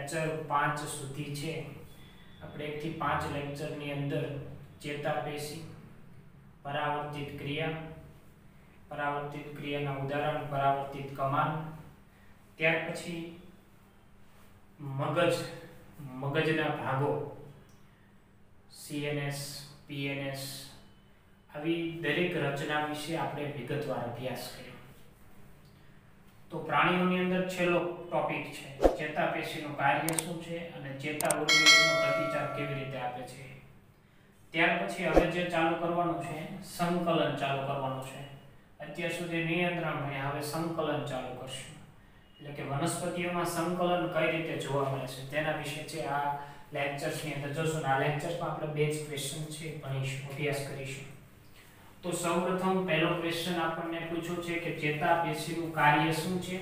Lecture 5 સુધી છે. આપણે 1 થી 5 લેક્ચરની અંદર ચેતાપેશી, પરાવર્તિત ક્રિયાના ઉદાહરણ, પરાવર્તિત કમાન, ત્યાર પછી મગજના ભાગો, CNS, PNS, આવી દરેક રચના વિશે આપણે વિગતવાર અભ્યાસ કર્યો. તો પ્રાણીઓની અંદર છેલ્લો ટોપિક છે ચેતાપેશીનું કાર્ય શું છે અને ચેતા ઉર્મિનો પ્રતિચાર કેવી રીતે આપે છે. ત્યાર પછી હવે જે ચાલુ કરવાનું છે સંકલન ચાલુ કરવાનું છે. અત્યાર સુધી નિયંત્રણ ભણ્યા, હવે સંકલન ચાલુ કરશું. એટલે કે વનસ્પતિઓમાં સંકલન કઈ રીતે જોવા મળે છે તેના વિશે છે આ લેક્ચર્સની અંદર જોશું. આ લેક્ચર્સમાં આપણે બે જ ક્વેશ્ચન છે ભણીશું, અભ્યાસ કરીશું. તો સૌપ્રથમ પહેલો ક્વેશ્ચન આપણને પૂછ્યો છે કે ચેતાપેશીનું કાર્ય શું છે.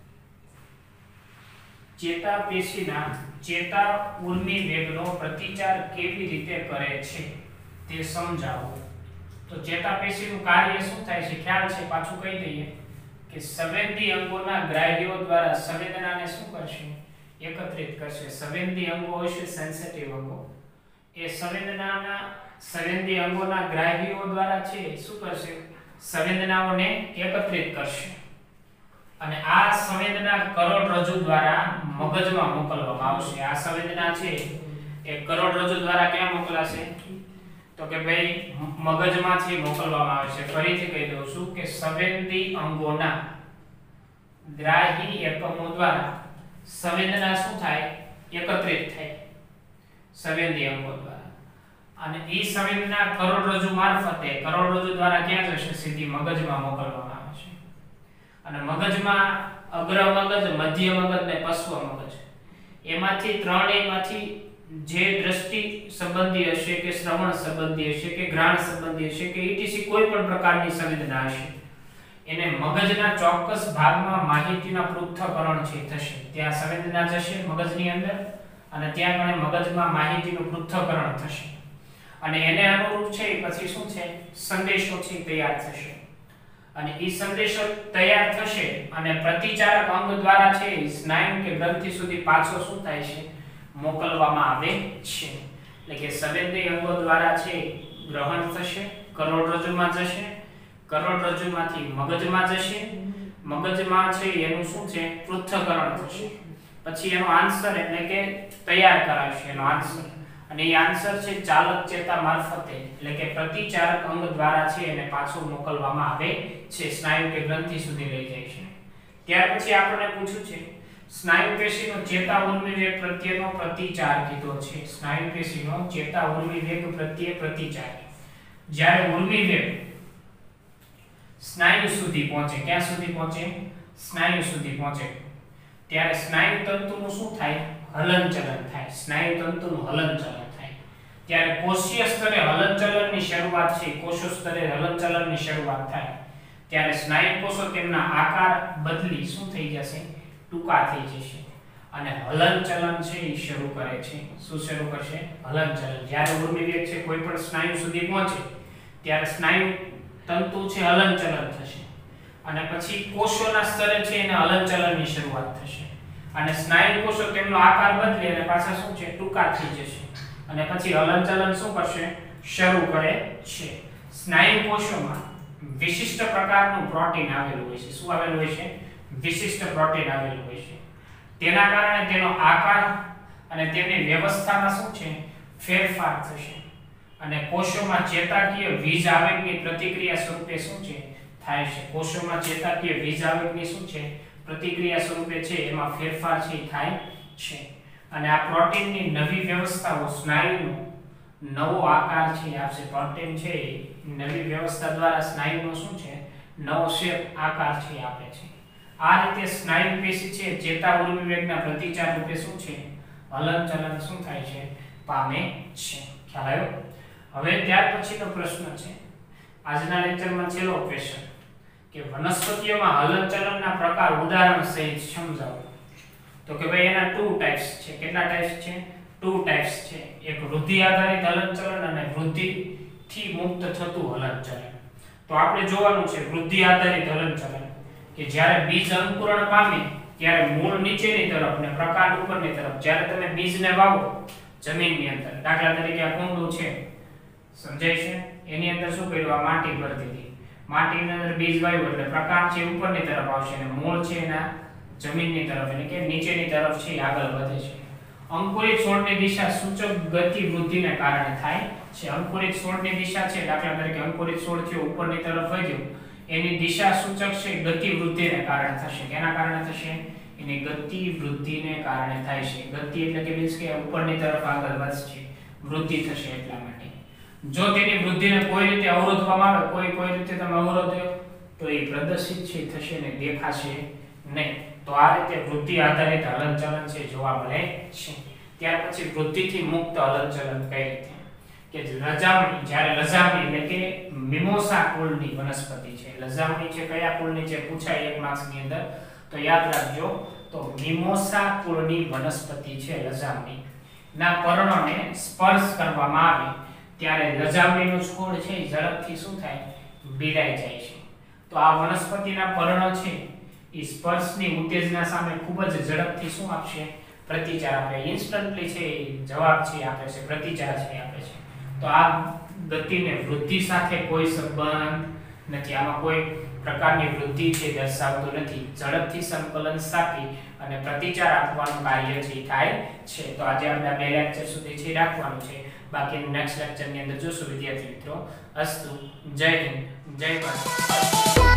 ચેતાપેશીના ચેતા ઉર્મિ વેગનો પ્રતિચાર કેવી રીતે કરે છે તે સમજાવો. તો ચેતાપેશીનું કાર્ય શું થાય છે ખ્યાલ છે, પાછું કહી દઈએ કે સંવેદી અંગોના ગ્રાહ્યો દ્વારા સંવેદનાને શું કરશે, એકત્રિત કરશે. સંવેદી અંગો હશે સેન્સિટિવ અંગો, એ સંવેદી અંગોના ગ્રાહ્યો દ્વારા છે શું કરશે, સંવેદનાઓને એકત્રિત કરશે અને આ સંવેદના કરોડરજ્જુ દ્વારા મગજમાં મોકલવામાં આવશે. આ સંવેદના છે એ કરોડરજ્જુ દ્વારા ક્યાં મોકલાશે, તો કે ભાઈ મગજમાંથી મોકલવામાં આવે છે. ફરીથી કહી દઉં છું કે સંવેદી અંગોના ગ્રાહી એકમો દ્વારા સંવેદના શું થાય, એકત્રિત થાય સંવેદી અંગો દ્વારા, અને એ સંવેદના કરોડરજ્જુ મારફતે કરોડરજ્જુ દ્વારા ક્યાં જશે, સીધી મગજમાં મોકલવામાં આવે છે. અને મગજમાં અગ્ર મગજ, મધ્ય મગજ ને પશ્વ મગજ, એમાંથી ત્રણેયમાંથી જે દ્રષ્ટિ સંબંધી હશે કે શ્રવણ સંબંધી હશે કે ઘ્રાણ સંબંધી હશે કે ETC કોઈ પણ પ્રકારની સંવેદના હશે, એને મગજના ચોક્કસ ભાગમાં માહિતીના પૃથ્થકરણ છે થશે. ત્યાં સંવેદના જશે મગજની અંદર અને ત્યાં ગણે મગજમાં માહિતીનું પૃથ્થકરણ થશે અને એને અનુરૂપ છે પછી શું છે, સંદેશો છે તૈયાર થશે. અને એ સંદેશો તૈયાર થશે અને પ્રતિચારક અંગ દ્વારા છે સ્નાયુ કે ગ્રંથિ સુધી પાછો શું થાય છે, મોકલવામાં આવે છે. એટલે કે સંવેદી અંગો દ્વારા છે ગ્રહણ થશે, કરોડરજ્જુમાં જશે, કરોડરજ્જુમાંથી મગજમાં જશે, મગજમાં છે એનું શું છે, પૃથ્થકરણ થશે, પછી એનો આન્સર એટલે કે તૈયાર કરાશે એનો આન્સર, અને એ આન્સર છે ચાલક ચેતા મારફતે એટલે કે પ્રતિચારક અંગ દ્વારા છે એને પાછો મોકલવામાં આવે છે, સ્નાયુ કે ગ્રંથિ સુધી લઈ જાય છે. ત્યાર પછી આપણને પૂછ્યું છે સ્નાયુ પેશીનો ચેતા ઉર્મિ વેગ પ્રત્યેનો પ્રતિચાર કીધો છે. સ્નાયુ પેશીનો ચેતા ઉર્મિ વેગ પ્રત્યે પ્રતિચાર, જ્યારે ઉર્મિ વેગ સ્નાયુ સુધી પહોંચે, ક્યાં સુધી પહોંચે, સ્નાયુ સુધી પહોંચે, ત્યારે સ્નાયુ તંતુનું શું થાય, હલનચલન થાય. સ્નાયુ તંતુનું હલનચલન થાય ત્યારે કોષીય સ્તરે હલનચલનની શરૂઆત છે, કોષો સ્તરે હલનચલનની શરૂઆત થાય ત્યારે સ્નાયુ કોષો તેમના આકાર બદલી શું થઈ જશે, ટૂંકા થઈ જશે અને હલનચલન છે એ શરૂ કરે છે. શું શરૂ કરશે, હલનચલન. જ્યારે ઉર્મિ વેગ છે કોઈ પણ સ્નાયુ સુધી પહોંચે ત્યારે સ્નાયુ તંતુ છે હલનચલન થશે અને પછી કોષોના સ્તરે છે એને હલનચલનની શરૂઆત થશે અને સ્નાયુ કોષો તેમનો આકાર બદલી અને પાછા શું છે, ટૂંકા થઈ જશે અને પછી હલનચલન શું કરશે, શરૂ કરે છે. સ્નાયુ કોષોમાં વિશિષ્ટ પ્રકારનું પ્રોટીન આવેલું હોય છે. શું આવેલું હોય છે, વિશિષ્ટ પ્રોટીન આવેલું હોય છે. તેના કારણે તેનો આકાર અને તેની વ્યવસ્થામાં શું છે, ફેરફાર થશે અને કોષોમાં ચેતાકીય વીજ આવેગની પ્રતિક્રિયા સ્વરૂપે શું છે, થાય છે. કોષોમાં ચેતાકીય વીજ આવેગની શું છે, પ્રતિક્રિયા સ્વરૂપે છે એમાં ફેરફાર છે થાય છે અને આ પ્રોટીનની નવી વ્યવસ્થાઓ સ્નાયુનો નવો આકાર છે આપશે. પ્રોટીન છે નવી વ્યવસ્થા દ્વારા સ્નાયુનો શું છે, નવો શેપ આકાર છે આપે છે. આ રીતે સ્નાયુ પેશી છે ચેતા ઉર્મિ વેગના પ્રતિચાર રૂપે શું છે, હલનચલન શું થાય છે, પામે છે. ખ્યાલ આવ્યો. હવે ત્યાર પછીનો પ્રશ્ન છે આજના લેક્ચરમાં છેલ્લો ક્વેશ્ચન કે વનસ્પતિઓમાં હલનચલનના પ્રકાર ઉદાહરણ સહિત સમજાવો. તો કે ભાઈ એના 2 ટાઇપ્સ છે. કેટલા ટાઇપ્સ છે, 2 ટાઇપ્સ છે. એક વૃદ્ધિ આધારિત હલનચલન અને વૃદ્ધિથી મુક્ત થતું હલનચલન. તો આપણે જોવાનું છે વૃદ્ધિ આધારિત હલનચલન કે જ્યારે બીજ અંકુરણ પામે ત્યારે મૂળ નીચેની તરફ ને પ્રકાંડ ઉપરની તરફ. જ્યારે તમે બીજને વાવો જમીનની અંદર, દાખલા તરીકે આ કુંડું છે, સમજાય છે? એની અંદર શું કર્યું? આ માટી ભરી દીધી. માટીની અંદર બીજ વાવ્યું એટલે પ્રકાંડ છે ઉપરની તરફ આવશે અને મૂળ છે એના જમીનની તરફ એટલે કે નીચેની તરફ છે આગળ વધે છે. અંકુરિત છોડની દિશા સૂચક ગતિ વૃદ્ધિને કારણે થાય છે. અંકુરિત છોડની દિશા છે, દાખલા તરીકે અંકુરિત છોડ થયો ઉપરની તરફ વધ્યો, એની દિશા સૂચક છે ગતિ વૃદ્ધિને કારણે થશે. કેના કારણે થશે? એની ગતિ વૃદ્ધિને કારણે થાય છે. ગતિ એટલે કે મીન્સ કે ઉપરની તરફ આગળ વધશે, વૃદ્ધિ થશે એટલા માટે. જો તેની વૃદ્ધિને કોઈ રીતે અવરોધવામાં આવે, કોઈ રીતે તમે અવરોધ્યો તો એ પ્રદર્શિત છે થશે ને દેખાશે નહીં. તો આ રીતે વૃદ્ધિ આધારિત હલનચલન છે જોવા મળે છે. ત્યાર પછી વૃદ્ધિથી મુક્ત હલનચલન કઈ રીતે? કે લજામણી, જ્યારે લજામણી એટલે કે મિમોસા કુળની વનસ્પતિ છે. લજામણી છે કયા કુળની છે પૂછાય એક માર્ક્સની અંદર, તો યાદ રાખજો. તો મિમોસા કુળની વનસ્પતિ છે લજામણી. ના પર્ણને સ્પર્શ કરવામાં આવે ત્યારે લજામણીનો છોડ છે ઝડપથી શું થાય? ભીડાઈ જાય છે. તો આ વનસ્પતિના પર્ણ છે એ સ્પર્શની ઉત્તેજના સામે ખૂબ જ ઝડપથી શું આપશે? પ્રતિચાર આપે. ઇન્સ્ટન્ટલી છે જવાબ છે આપે છે, પ્રતિચાર છે આપે છે. તો આ ગતિને વૃદ્ધિ સાથે કોઈ સંબંધ નથી. આમાં કોઈ પ્રકારની વૃદ્ધિ છે દર્શાવતું નથી. ઝડપથી સંકલન સ્થાપી અને પ્રતિચાર આપવાનું કાર્ય છે થાય છે. તો આજે આપણે આ બે લેક્ચર સુધી છે રાખવાનું છે. બાકી નેક્સ્ટ લેક્ચરની અંદર જોશું વિદ્યાર્થી મિત્રો. અસ્તુ. જય હિન્દ, જય ભારત.